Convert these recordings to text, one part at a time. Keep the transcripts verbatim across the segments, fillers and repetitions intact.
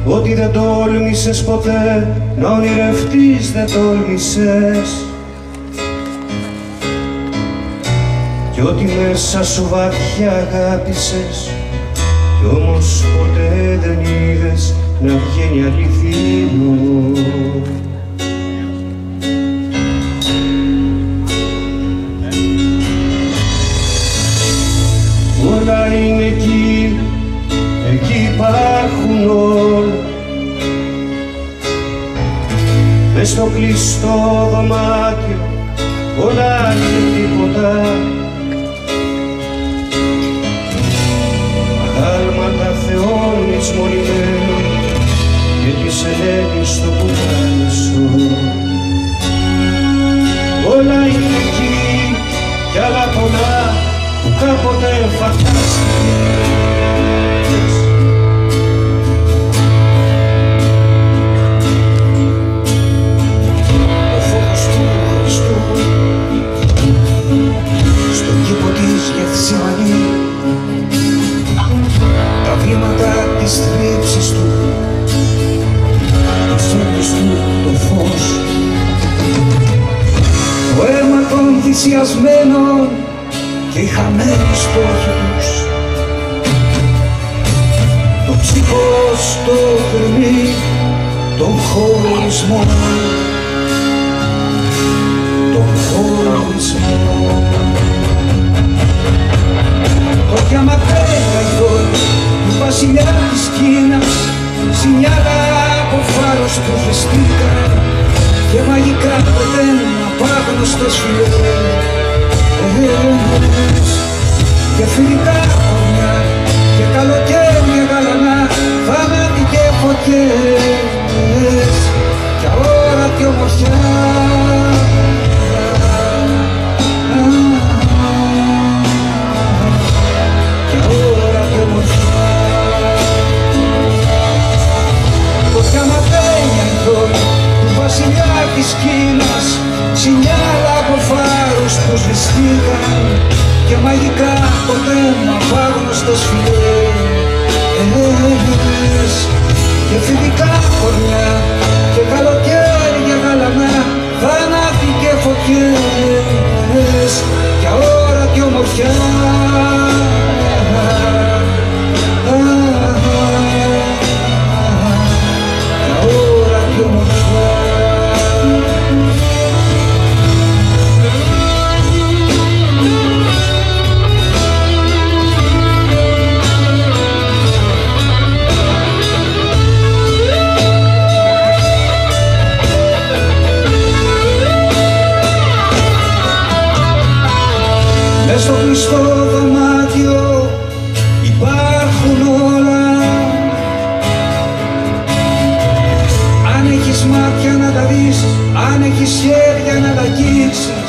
ότι δεν τόλμησες ποτέ να ονειρευτείς, δεν τόλμησες, κι ότι μέσα σου βαθιά αγάπησες, κι όμως ποτέ δεν είδες να βγαίνει αληθινό. Όλα είναι εκεί, εκεί υπάρχουν όλα, μες στο κλειστό δωμάτιο όλα είναι τίποτα. Αγάλματα θεών εισμονημένων και της Ελένης στο πουκάλισο. Όλα είναι εκεί κι άλλα πολλά που κάποτε φαντάστηκες. Ο φόβος του Χριστού στον κήπο της Γεθσιμανή, τα βήματα της θλίψης του, της όρκης του το φως, το αίμα των θυσιασμένων και οι χαμένοι στόχοι τους, το ψυχός το γρημί των χωρισμών, των χωρισμών. Το διαματέρα ειδών του βασιλιά της Κίνας, σινιάλα από φάρος που φεστήκαν και μαγικά ποτέ απάγνωστες φυλές, και φιλικά κορμιά και καλοκαίρια γαλανά, θάνατοι και φωτιές κι αόρατη ομορφιά. Κι αόρατη ομορφιά. Το διαματένια ειδών του βασιλιά της Κίνας, σινιάλα από φάρους που σβηστήκαν και μαγικά ποτέ απάγνωστες φυλές, και φιλικά κορμιά και καλοκαίρια γαλανά, θάνατοι και φωτιές κι αόρατη ομορφιά. Μες στο κλειστό δωμάτιο υπάρχουν όλα, αν έχεις μάτια να τα δεις, αν έχεις χέρια να τα αγγίξεις,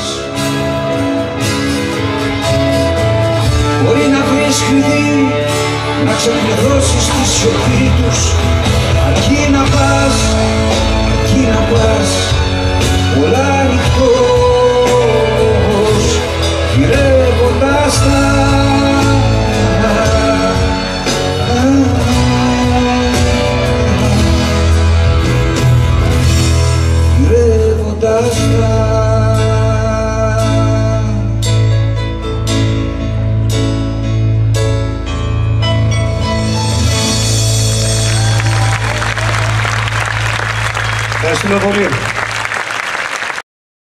μπορεί να βρεις κλειδί να ξεπληρώσεις τη σιωπή τους, αρκεί να πας, αρκεί να πας πολλά ανοιχτός, γυρεύοντας τα, γυρεύοντας τα. Ευχαριστούμε πολύ.